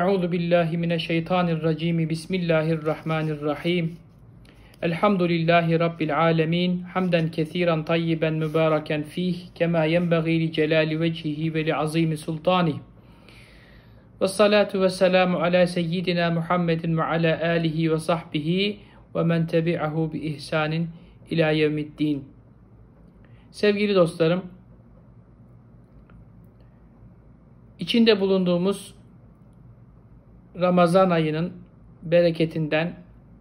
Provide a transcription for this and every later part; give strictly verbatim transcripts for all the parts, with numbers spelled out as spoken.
Euzu billahi mineşşeytanirracim. Bismillahirrahmanirrahim. Elhamdülillahi rabbil alamin. Hamden kesiran tayyiben mübareken fih kema yenbagî li celali vecihi ve li azîmi sultanihi. Ve salatu ve selamu ala seyyidina Muhammedin ve ala alihi ve sahbihi ve men tebi'ahu bi ihsanin ila yevmiddin. Sevgili dostlarım, içinde bulunduğumuz Ramazan ayının bereketinden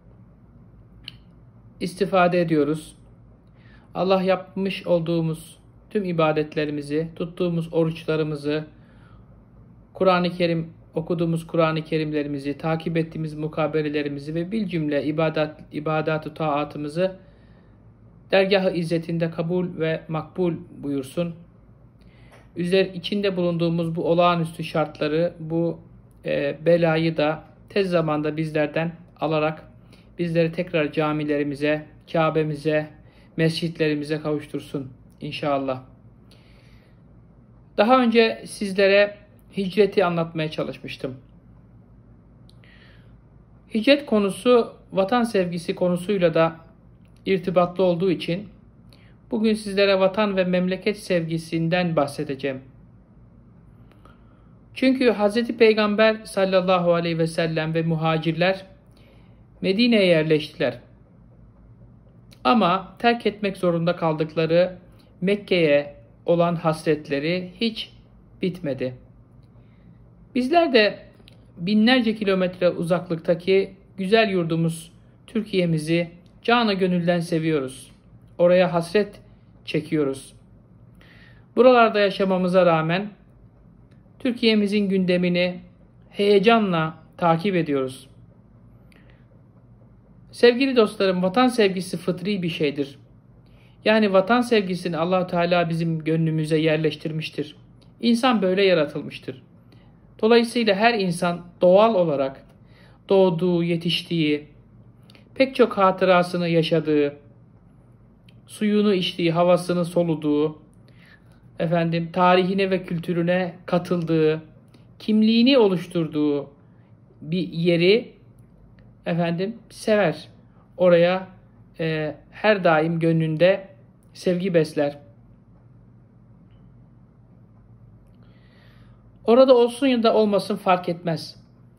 istifade ediyoruz. Allah yapmış olduğumuz tüm ibadetlerimizi, tuttuğumuz oruçlarımızı, Kur'an-ı Kerim okuduğumuz Kur'an-ı Kerimlerimizi, takip ettiğimiz mukabelelerimizi ve bilcümle ibadet, ibadat-ı taatımızı dergah-ı izzetinde kabul ve makbul buyursun. Üzer içinde bulunduğumuz bu olağanüstü şartları, bu e, belayı da tez zamanda bizlerden alarak bizleri tekrar camilerimize, Kabe'mize, mescitlerimize kavuştursun inşallah. Daha önce sizlere hicreti anlatmaya çalışmıştım. Hicret konusu vatan sevgisi konusuyla da irtibatlı olduğu için bugün sizlere vatan ve memleket sevgisinden bahsedeceğim. Çünkü Hazreti Peygamber sallallahu aleyhi ve sellem ve muhacirler Medine'ye yerleştiler. Ama terk etmek zorunda kaldıkları Mekke'ye olan hasretleri hiç bitmedi. Bizler de binlerce kilometre uzaklıktaki güzel yurdumuz Türkiye'mizi canı gönülden seviyoruz. Oraya hasret çekiyoruz. Buralarda yaşamamıza rağmen Türkiye'mizin gündemini heyecanla takip ediyoruz. Sevgili dostlarım, vatan sevgisi fıtri bir şeydir. Yani vatan sevgisini Allah-u Teala bizim gönlümüze yerleştirmiştir. İnsan böyle yaratılmıştır. Dolayısıyla her insan doğal olarak doğduğu, yetiştiği, pek çok hatırasını yaşadığı, suyunu içtiği, havasını soluduğu, efendim tarihine ve kültürüne katıldığı, kimliğini oluşturduğu bir yeri efendim sever. Oraya e, her daim gönlünde sevgi besler. Orada olsun ya da olmasın fark etmez.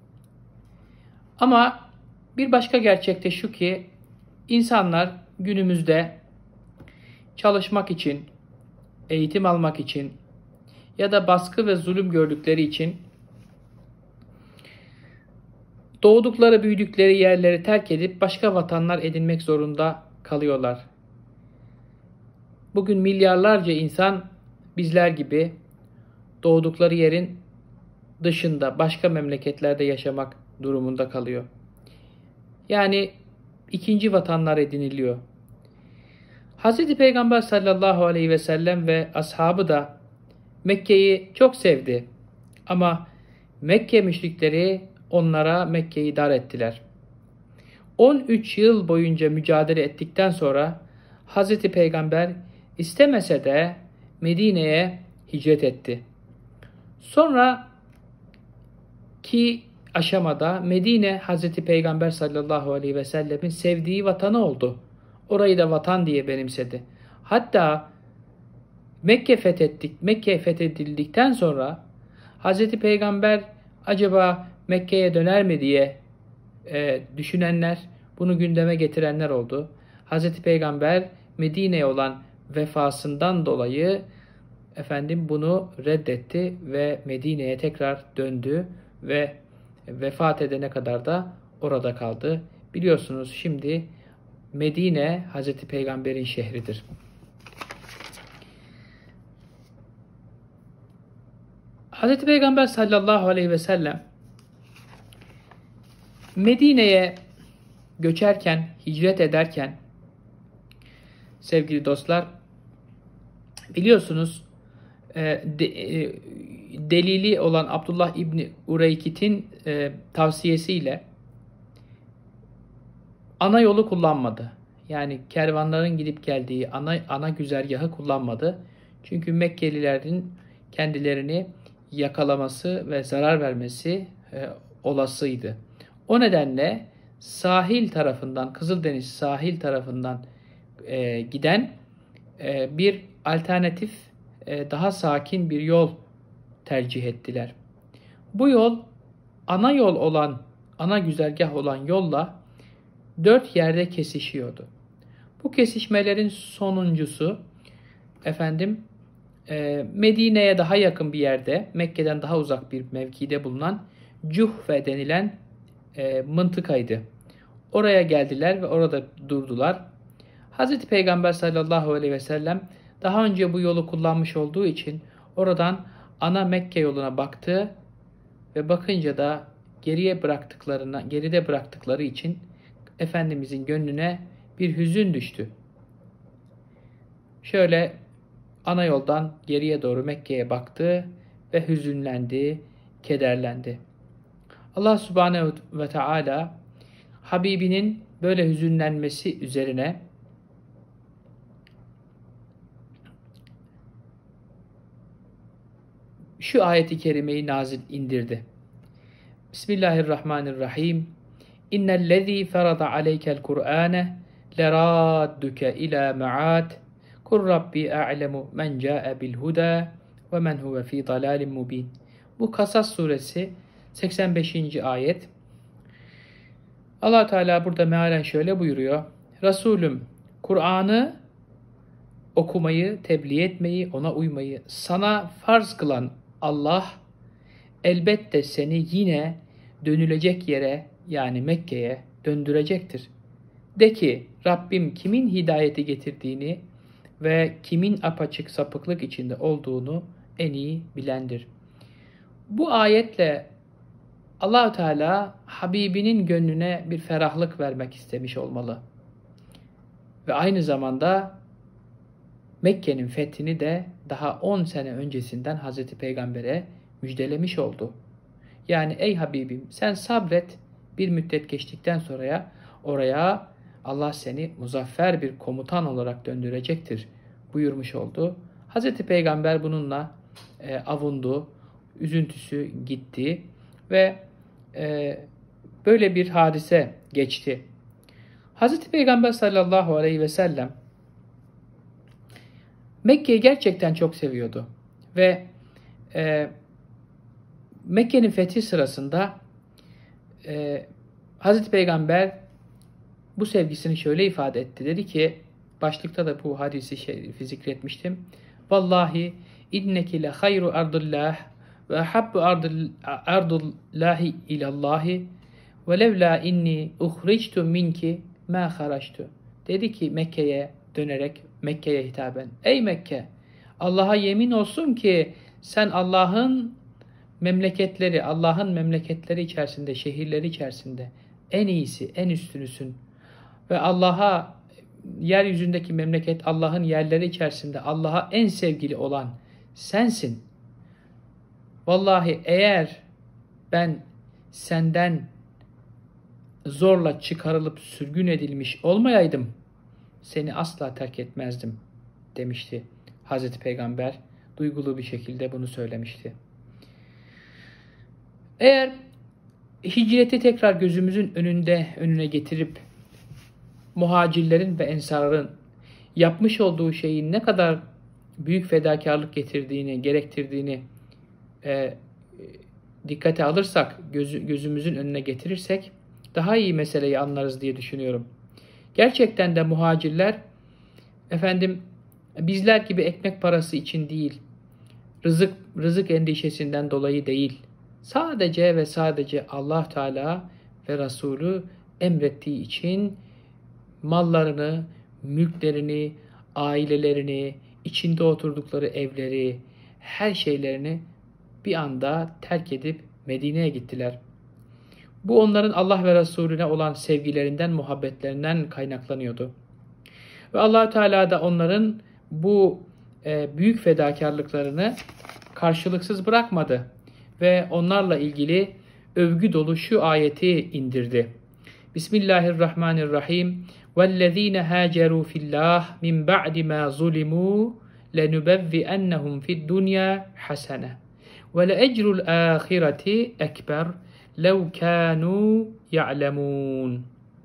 Ama bir başka gerçek de şu ki insanlar günümüzde çalışmak için, eğitim almak için ya da baskı ve zulüm gördükleri için doğdukları, büyüdükleri yerleri terk edip başka vatanlar edinmek zorunda kalıyorlar. Bugün milyarlarca insan bizler gibi doğdukları yerin dışında başka memleketlerde yaşamak durumunda kalıyor. Yani ikinci vatanlar ediniliyor. Hazreti Peygamber sallallahu aleyhi ve sellem ve ashabı da Mekke'yi çok sevdi. Ama Mekke müşrikleri onlara Mekke'yi dar ettiler. on üç yıl boyunca mücadele ettikten sonra Hazreti Peygamber istemese de Medine'ye hicret etti. Sonra ki aşamada Medine Hazreti Peygamber sallallahu aleyhi ve sellemin sevdiği vatanı oldu. Orayı da vatan diye benimsedi. Hatta Mekke fethettik, Mekke fethedildikten sonra Hazreti Peygamber acaba Mekke'ye döner mi diye e, düşünenler, bunu gündeme getirenler oldu. Hazreti Peygamber Medine'ye olan vefasından dolayı efendim bunu reddetti ve Medine'ye tekrar döndü ve vefat edene kadar da orada kaldı. Biliyorsunuz şimdi Medine Hazreti Peygamber'in şehridir. Hazreti Peygamber sallallahu aleyhi ve sellem Medine'ye göçerken, hicret ederken sevgili dostlar biliyorsunuz delili olan Abdullah İbni Ureykit'in tavsiyesiyle ana yolu kullanmadı. Yani kervanların gidip geldiği ana, ana güzergahı kullanmadı. Çünkü Mekkelilerin kendilerini yakalaması ve zarar vermesi e, olasıydı. O nedenle sahil tarafından, Kızıldeniz sahil tarafından e, giden e, bir alternatif, e, daha sakin bir yol tercih ettiler. Bu yol ana yol olan, ana güzergah olan yolla dört yerde kesişiyordu. Bu kesişmelerin sonuncusu efendim e, Medine'ye daha yakın bir yerde, Mekke'den daha uzak bir mevkide bulunan Cuhfe denilen e, mıntıkaydı. Oraya geldiler ve orada durdular. Hazreti Peygamber sallallahu aleyhi ve sellem daha önce bu yolu kullanmış olduğu için oradan ana Mekke yoluna baktı ve bakınca da geriye bıraktıklarına, geride bıraktıkları için Efendimizin gönlüne bir hüzün düştü. Şöyle ana yoldan geriye doğru Mekke'ye baktı ve hüzünlendi, kederlendi. Allah Subhanehu ve Teala Habibinin böyle hüzünlenmesi üzerine şu ayeti kerimeyi nazil indirdi. Bismillahirrahmanirrahim. İnnellezî ferada aleykel Kur'âne leradduke ilâ me'âd. Kur Rabbi a'lemu men câe bil hudâ ve men huve fî dalâlin mubîn. Bu Kasas suresi seksen beşinci ayet. Allah Teala burada mealen şöyle buyuruyor. Resulüm, Kur'an'ı okumayı, tebliğ etmeyi, ona uymayı sana farz kılan Allah elbette seni yine dönülecek yere, yani Mekke'ye döndürecektir. De ki Rabbim kimin hidayeti getirdiğini ve kimin apaçık sapıklık içinde olduğunu en iyi bilendir. Bu ayetle Allah Teala Habibinin gönlüne bir ferahlık vermek istemiş olmalı. Ve aynı zamanda Mekke'nin fethini de daha on sene öncesinden Hazreti Peygamber'e müjdelemiş oldu. Yani ey Habibim sen sabret, bir müddet geçtikten sonra oraya Allah seni muzaffer bir komutan olarak döndürecektir buyurmuş oldu. Hazreti Peygamber bununla e, avundu, üzüntüsü gitti ve e, böyle bir hadise geçti. Hazreti Peygamber sallallahu aleyhi ve sellem Mekke'yi gerçekten çok seviyordu ve e, Mekke'nin fethi sırasında e, Hazreti Peygamber bu sevgisini şöyle ifade etti. Dedi ki, başlıkta da bu hadisi şerifi zikretmiştim. Vallahi inneki le hayru ardullah ve habbu ardullahi ilallahi ve levla inni uhrictu minki ma haraçtu. Dedi ki Mekke'ye dönerek, Mekke'ye hitaben. Ey Mekke! Allah'a yemin olsun ki sen Allah'ın memleketleri, Allah'ın memleketleri içerisinde, şehirleri içerisinde en iyisi, en üstünüsün. Ve Allah'a, yeryüzündeki memleket, Allah'ın yerleri içerisinde Allah'a en sevgili olan sensin. Vallahi eğer ben senden zorla çıkarılıp sürgün edilmiş olmayaydım, seni asla terk etmezdim demişti Hazreti Peygamber. Duygulu bir şekilde bunu söylemişti. Eğer hicreti tekrar gözümüzün önünde önüne getirip muhacirlerin ve ensarların yapmış olduğu şeyin ne kadar büyük fedakarlık getirdiğini, gerektirdiğini e, dikkate alırsak, gözü, gözümüzün önüne getirirsek daha iyi meseleyi anlarız diye düşünüyorum. Gerçekten de muhacirler efendim bizler gibi ekmek parası için değil, rızık rızık endişesinden dolayı değil, sadece ve sadece Allah Teala ve Resulü emrettiği için mallarını, mülklerini, ailelerini, içinde oturdukları evleri, her şeylerini bir anda terk edip Medine'ye gittiler. Bu onların Allah ve Resulüne olan sevgilerinden, muhabbetlerinden kaynaklanıyordu. Ve Allah Teala da onların bu e, büyük fedakarlıklarını karşılıksız bırakmadı ve onlarla ilgili övgü dolu şu ayeti indirdi. Bismillahirrahmanirrahim. وَالَّذ۪ينَ هَاجَرُوا فِي اللّٰهِ مِنْ بَعْدِ مَا ظُلِمُوا لَنُبَوِّئَنَّهُمْ فِي الدُّنْيَا حَسَنَةً وَلَأَجْرُ الْآخِرَةِ اَكْبَرُ لَوْ كَانُوا يَعْلَمُونَ.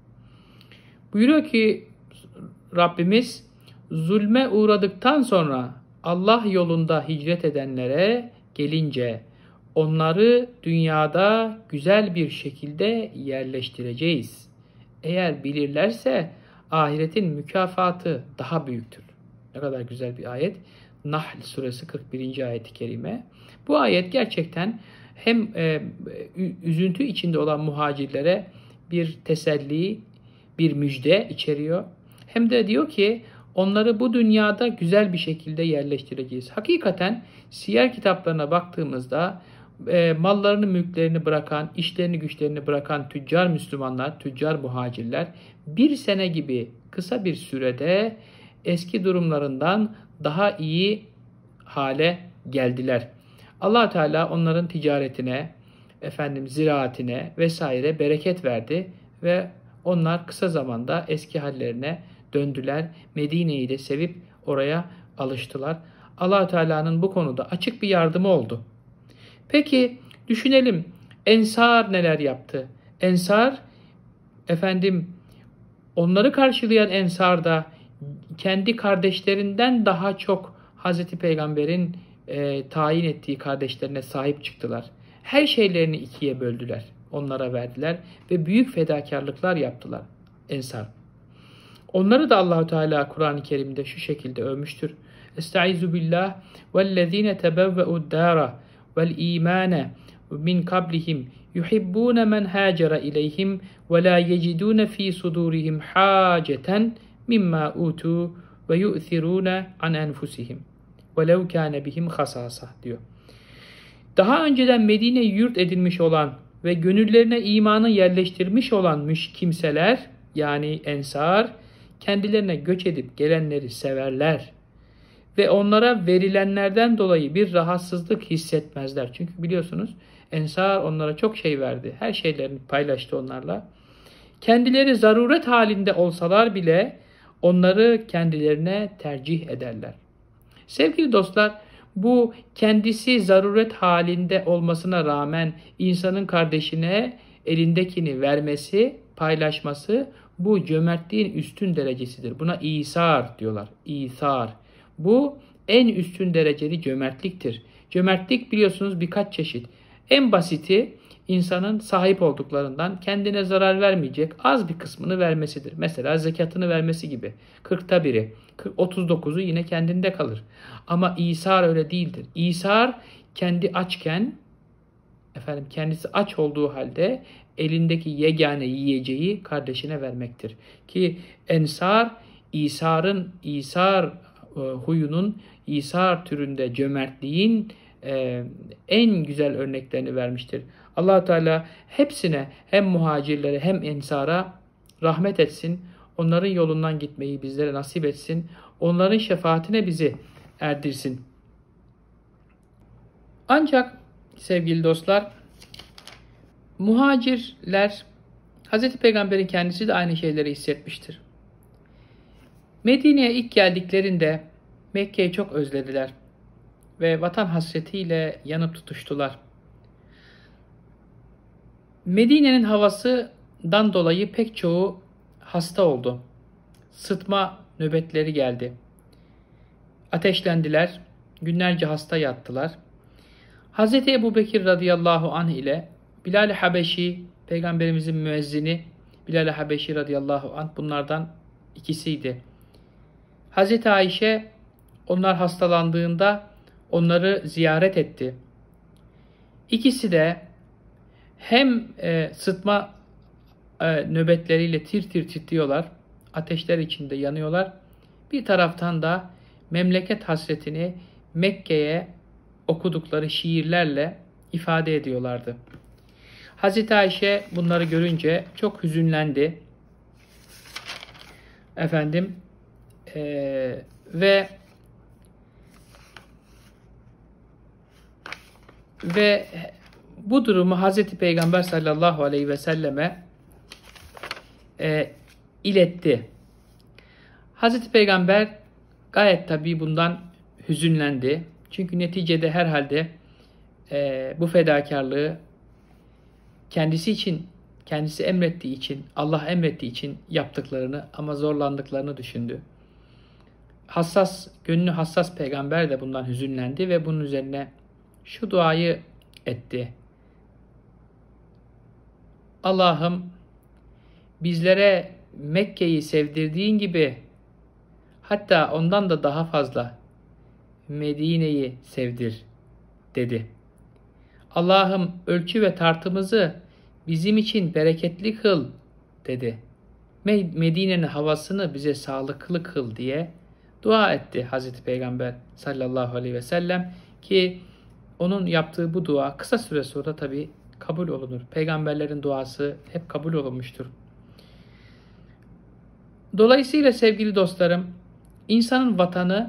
Buyuruyor ki Rabbimiz, zulme uğradıktan sonra Allah yolunda hicret edenlere gelince onları dünyada güzel bir şekilde yerleştireceğiz. Eğer bilirlerse ahiretin mükafatı daha büyüktür. Ne kadar güzel bir ayet. Nahl suresi kırk birinci ayet-i kerime. Bu ayet gerçekten hem e, üzüntü içinde olan muhacirlere bir teselli, bir müjde içeriyor. Hem de diyor ki onları bu dünyada güzel bir şekilde yerleştireceğiz. Hakikaten siyer kitaplarına baktığımızda e, mallarını, mülklerini bırakan, işlerini, güçlerini bırakan tüccar Müslümanlar, tüccar muhacirler bir sene gibi kısa bir sürede eski durumlarından daha iyi hale geldiler. Allah Teala onların ticaretine, efendim ziraatine vesaire bereket verdi ve onlar kısa zamanda eski hallerine döndüler. Medine'yi de sevip oraya alıştılar. Allah Teala'nın bu konuda açık bir yardımı oldu. Peki düşünelim, Ensar neler yaptı? Ensar, efendim onları karşılayan Ensar da kendi kardeşlerinden daha çok Hazreti Peygamber'in e, tayin ettiği kardeşlerine sahip çıktılar. Her şeylerini ikiye böldüler. Onlara verdiler ve büyük fedakarlıklar yaptılar Ensar. Onları da Allah-u Teala Kur'an-ı Kerim'de şu şekilde övmüştür. Estaizu billah vellezine tebevve'ud dara vel imane min kablihim yuhibbune men hacera ileyhim ve la yecidune fi sudurihim haceten mimma utu ve yu'thirune an enfusihim velev kâne bihim hasasa diyor. Daha önceden Medine'yi yurt edilmiş olan ve gönüllerine imanı yerleştirmiş olan kimseler, yani Ensar, kendilerine göç edip gelenleri severler ve onlara verilenlerden dolayı bir rahatsızlık hissetmezler. Çünkü biliyorsunuz Ensar onlara çok şey verdi. Her şeylerini paylaştı onlarla. Kendileri zaruret halinde olsalar bile onları kendilerine tercih ederler. Sevgili dostlar, bu kendisi zaruret halinde olmasına rağmen insanın kardeşine elindekini vermesi, paylaşması bu cömertliğin üstün derecesidir. Buna İsar diyorlar. İsar. Bu en üstün dereceli cömertliktir. Cömertlik biliyorsunuz birkaç çeşit. En basiti insanın sahip olduklarından kendine zarar vermeyecek az bir kısmını vermesidir. Mesela zekatını vermesi gibi. kırkta biri. otuz dokuzu yine kendinde kalır. Ama İsar öyle değildir. İsar kendi açken, efendim kendisi aç olduğu halde elindeki yegane yiyeceği kardeşine vermektir. Ki Ensar, İsar'ın, İsar e, huyunun, İsar türünde cömertliğin e, en güzel örneklerini vermiştir. Allah Teala hepsine, hem muhacirlere hem Ensar'a rahmet etsin. Onların yolundan gitmeyi bizlere nasip etsin. Onların şefaatine bizi erdirsin. Ancak sevgili dostlar, muhacirler, Hazreti Peygamber'in kendisi de aynı şeyleri hissetmiştir. Medine'ye ilk geldiklerinde Mekke'yi çok özlediler ve vatan hasretiyle yanıp tutuştular. Medine'nin havasından dolayı pek çoğu hasta oldu. Sıtma nöbetleri geldi. Ateşlendiler, günlerce hasta yattılar. Hazreti Ebubekir radıyallahu anh ile Bilal-i Habeşi, Peygamberimizin müezzini Bilal-i Habeşi radıyallahu anh bunlardan ikisiydi. Hazreti Ayşe onlar hastalandığında onları ziyaret etti. İkisi de hem e, sıtma e, nöbetleriyle tir tir titriyorlar, ateşler içinde yanıyorlar. Bir taraftan da memleket hasretini Mekke'ye okudukları şiirlerle ifade ediyorlardı. Hazreti Ayşe bunları görünce çok hüzünlendi. Efendim e, ve ve bu durumu Hazreti Peygamber sallallahu aleyhi ve selleme e, iletti. Hazreti Peygamber gayet tabii bundan hüzünlendi. Çünkü neticede herhalde e, bu fedakarlığı kendisi için, kendisi emrettiği için, Allah emrettiği için yaptıklarını ama zorlandıklarını düşündü. Hassas, gönlü hassas peygamber de bundan hüzünlendi ve bunun üzerine şu duayı etti. Allah'ım bizlere Mekke'yi sevdirdiğin gibi hatta ondan da daha fazla Medine'yi sevdir dedi. Allah'ım ölçü ve tartımızı bizim için bereketli kıl dedi. Medine'nin havasını bize sağlıklı kıl diye dua etti Hazreti Peygamber sallallahu aleyhi ve sellem ki onun yaptığı bu dua kısa süre sonra tabi kabul olunur. Peygamberlerin duası hep kabul olunmuştur. Dolayısıyla sevgili dostlarım, insanın vatanı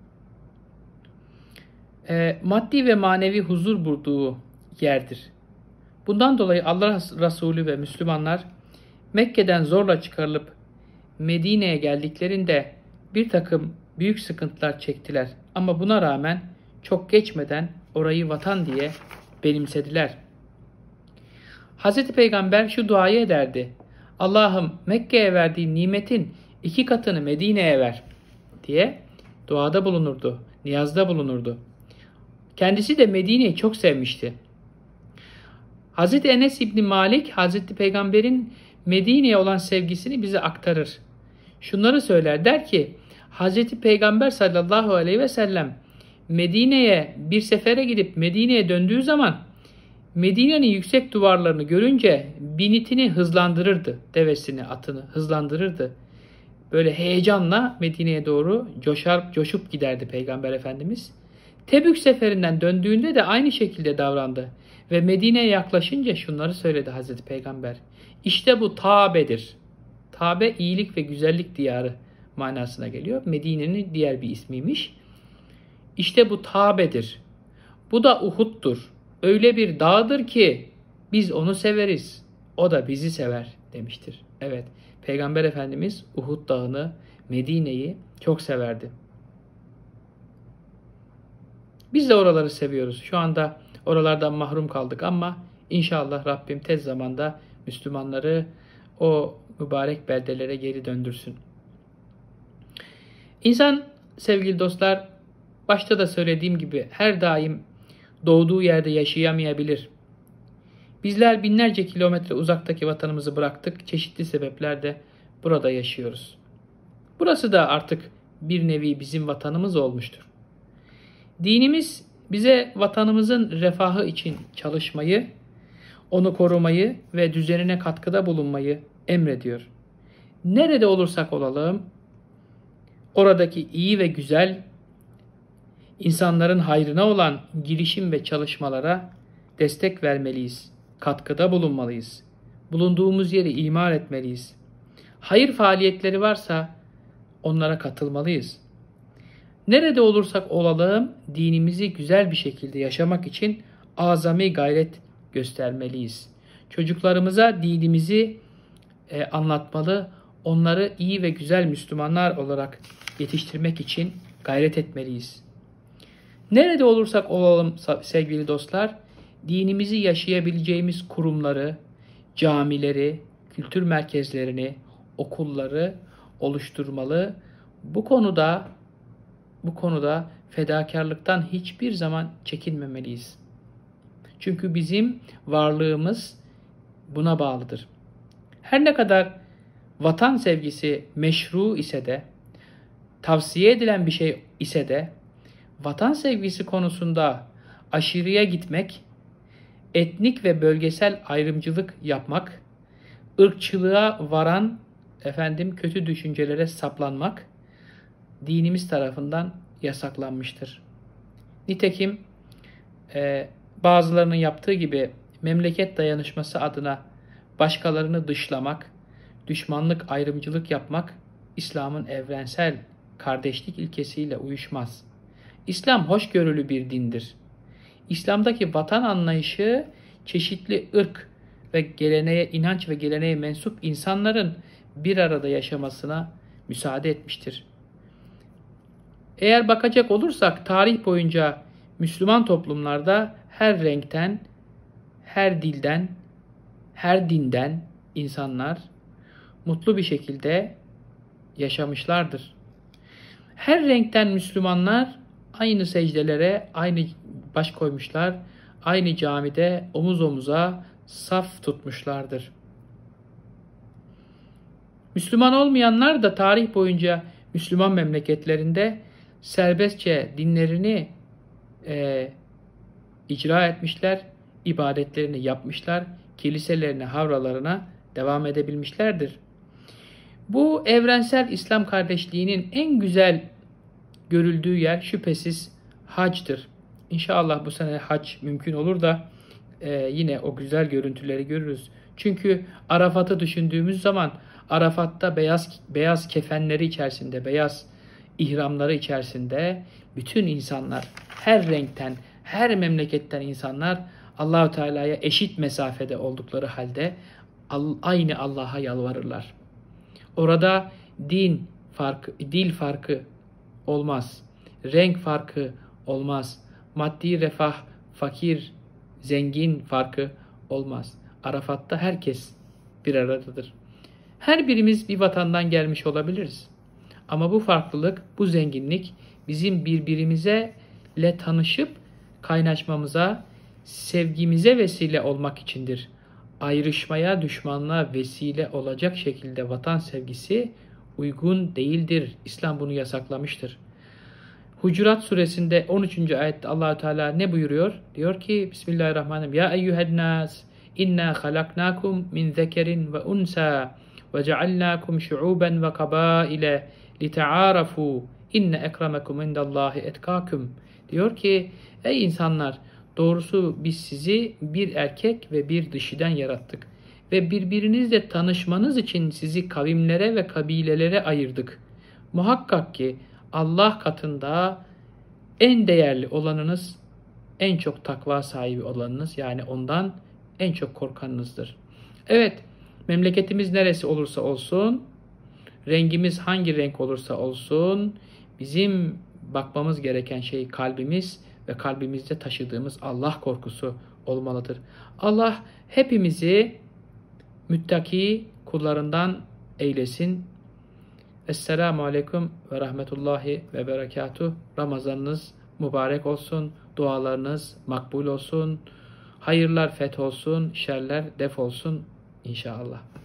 e, maddi ve manevi huzur bulduğu yerdir. Bundan dolayı Allah Resulü ve Müslümanlar Mekke'den zorla çıkarılıp Medine'ye geldiklerinde bir takım büyük sıkıntılar çektiler. Ama buna rağmen çok geçmeden orayı vatan diye benimsediler. Hazreti Peygamber şu duayı ederdi. Allah'ım Mekke'ye verdiğin nimetin iki katını Medine'ye ver diye duada bulunurdu, niyazda bulunurdu. Kendisi de Medine'yi çok sevmişti. Hazreti Enes İbni Malik, Hazreti Peygamber'in Medine'ye olan sevgisini bize aktarır. Şunları söyler, der ki, Hazreti Peygamber sallallahu aleyhi ve sellem Medine'ye bir sefere gidip Medine'ye döndüğü zaman Medine'nin yüksek duvarlarını görünce binitini hızlandırırdı, devesini, atını hızlandırırdı. Böyle heyecanla Medine'ye doğru coşar, coşup giderdi Peygamber Efendimiz. Tebük seferinden döndüğünde de aynı şekilde davrandı. Ve Medine'ye yaklaşınca şunları söyledi Hazreti Peygamber. İşte bu Tabe'dir. Tabe iyilik ve güzellik diyarı manasına geliyor. Medine'nin diğer bir ismiymiş. İşte bu Tabe'dir. Bu da Uhud'dur. Öyle bir dağdır ki biz onu severiz. O da bizi sever demiştir. Evet, Peygamber Efendimiz Uhud Dağı'nı, Medine'yi çok severdi. Biz de oraları seviyoruz. Şu anda oralardan mahrum kaldık ama inşallah Rabbim tez zamanda Müslümanları o mübarek beldelere geri döndürsün. İnsan sevgili dostlar, başta da söylediğim gibi her daim doğduğu yerde yaşayamayabilir. Bizler binlerce kilometre uzaktaki vatanımızı bıraktık. Çeşitli sebeplerle burada yaşıyoruz. Burası da artık bir nevi bizim vatanımız olmuştur. Dinimiz bize vatanımızın refahı için çalışmayı, onu korumayı ve düzenine katkıda bulunmayı emrediyor. Nerede olursak olalım, oradaki iyi ve güzel, insanların hayrına olan girişim ve çalışmalara destek vermeliyiz, katkıda bulunmalıyız. Bulunduğumuz yeri imar etmeliyiz. Hayır faaliyetleri varsa onlara katılmalıyız. Nerede olursak olalım dinimizi güzel bir şekilde yaşamak için azami gayret göstermeliyiz. Çocuklarımıza dinimizi e, anlatmalı, onları iyi ve güzel Müslümanlar olarak yetiştirmek için gayret etmeliyiz. Nerede olursak olalım sevgili dostlar, dinimizi yaşayabileceğimiz kurumları, camileri, kültür merkezlerini, okulları oluşturmalı. Bu konuda bu konuda fedakarlıktan hiçbir zaman çekinmemeliyiz. Çünkü bizim varlığımız buna bağlıdır. Her ne kadar vatan sevgisi meşru ise de, tavsiye edilen bir şey ise de, vatan sevgisi konusunda aşırıya gitmek, etnik ve bölgesel ayrımcılık yapmak, ırkçılığa varan efendim kötü düşüncelere saplanmak dinimiz tarafından yasaklanmıştır. Nitekim e, bazılarının yaptığı gibi memleket dayanışması adına başkalarını dışlamak, düşmanlık, ayrımcılık yapmak İslam'ın evrensel kardeşlik ilkesiyle uyuşmaz. İslam hoşgörülü bir dindir. İslam'daki vatan anlayışı çeşitli ırk ve geleneğe, inanç ve geleneğe mensup insanların bir arada yaşamasına müsaade etmiştir. Eğer bakacak olursak tarih boyunca Müslüman toplumlarda her renkten, her dilden, her dinden insanlar mutlu bir şekilde yaşamışlardır. Her renkten Müslümanlar aynı secdelere aynı baş koymuşlar, aynı camide omuz omuza saf tutmuşlardır. Müslüman olmayanlar da tarih boyunca Müslüman memleketlerinde serbestçe dinlerini e, icra etmişler, ibadetlerini yapmışlar, kiliselerine, havralarına devam edebilmişlerdir. Bu evrensel İslam kardeşliğinin en güzel görüldüğü yer şüphesiz hacdır. İnşallah bu sene hac mümkün olur da e, yine o güzel görüntüleri görürüz. Çünkü Arafat'ı düşündüğümüz zaman Arafat'ta beyaz beyaz kefenleri içerisinde, beyaz ihramları içerisinde bütün insanlar, her renkten, her memleketten insanlar Allahu Teala'ya eşit mesafede oldukları halde aynı Allah'a yalvarırlar. Orada din farkı, dil farkı olmaz. Renk farkı olmaz. Maddi refah, fakir, zengin farkı olmaz. Arafat'ta herkes bir aradadır. Her birimiz bir vatandan gelmiş olabiliriz. Ama bu farklılık, bu zenginlik bizim birbirimize ile tanışıp kaynaşmamıza, sevgimize vesile olmak içindir. Ayrışmaya, düşmanlığa vesile olacak şekilde vatan sevgisi uygun değildir. İslam bunu yasaklamıştır. Hucurat suresinde on üçüncü ayette Allah Teala ne buyuruyor? Diyor ki Bismillahirrahmanirrahim. Ya eyyühennas inna halaknakum min zekerin ve unsa ve cealnakum şu'uben ve kabaile lite'arafu inne ekremekum indallahi etkakum. Diyor ki ey insanlar, doğrusu biz sizi bir erkek ve bir dişiden yarattık ve birbirinizle tanışmanız için sizi kavimlere ve kabilelere ayırdık. Muhakkak ki Allah katında en değerli olanınız, en çok takva sahibi olanınız, yani ondan en çok korkanınızdır. Evet, memleketimiz neresi olursa olsun, rengimiz hangi renk olursa olsun, bizim bakmamız gereken şey kalbimiz ve kalbimizde taşıdığımız Allah korkusu olmalıdır. Allah hepimizi müttaki kullarından eylesin. Esselamu Aleyküm ve Rahmetullahi ve Berekatuh. Ramazanınız mübarek olsun, dualarınız makbul olsun, hayırlar feth olsun, şerler def olsun inşallah.